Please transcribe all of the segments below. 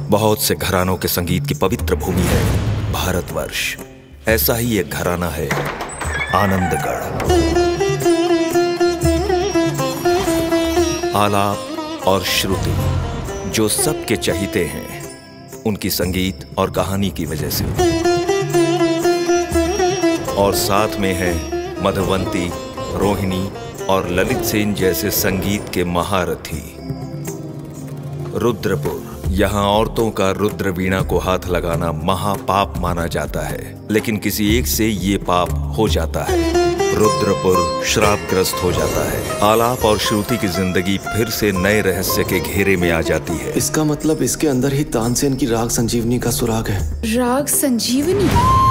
बहुत से घरानों के संगीत की पवित्र भूमि है भारतवर्ष। ऐसा ही एक घराना है आनंदगढ़। आलाप और श्रुति जो सबके चहीते हैं, उनकी संगीत और कहानी की वजह से। और साथ में है मधुवंती, रोहिणी और ललित सेन जैसे संगीत के महारथी। रुद्रपुर, यहाँ औरतों का रुद्र वीणा को हाथ लगाना महापाप माना जाता है, लेकिन किसी एक से ये पाप हो जाता है। रुद्रपुर श्रापग्रस्त हो जाता है। आलाप और श्रुति की जिंदगी फिर से नए रहस्य के घेरे में आ जाती है। इसका मतलब इसके अंदर ही तानसेन की राग संजीवनी का सुराग है। राग संजीवनी?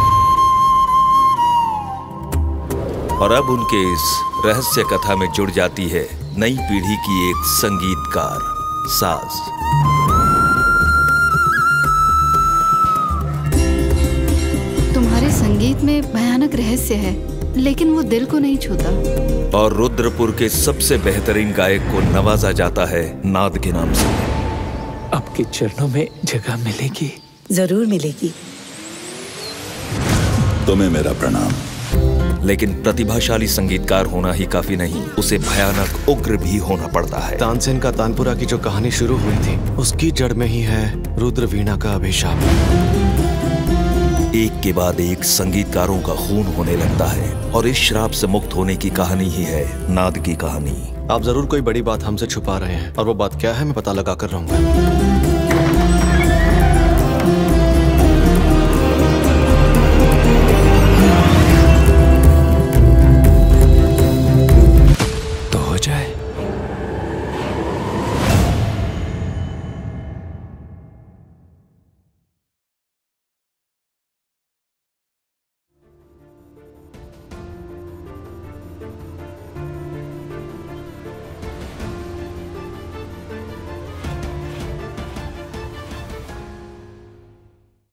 और अब उनके इस रहस्य कथा में जुड़ जाती है नई पीढ़ी की एक संगीतकार साज। तुम्हारे संगीत में भयानक रहस्य है, लेकिन वो दिल को नहीं छूता। और रुद्रपुर के सबसे बेहतरीन गायक को नवाजा जाता है नाद के नाम से। आपके चरणों में जगह मिलेगी? जरूर मिलेगी। तुम्हें मेरा प्रणाम। लेकिन प्रतिभाशाली संगीतकार होना ही काफी नहीं, उसे भयानक उग्र भी होना पड़ता है। तानसेन का तानपुरा की जो कहानी शुरू हुई थी, उसकी जड़ में ही है रुद्र वीणा का अभिशाप। एक के बाद एक संगीतकारों का खून होने लगता है, और इस श्राप से मुक्त होने की कहानी ही है नाद की कहानी। आप जरूर कोई बड़ी बात हमसे छुपा रहे हैं, और वो बात क्या है मैं पता लगा कर रहूंगा।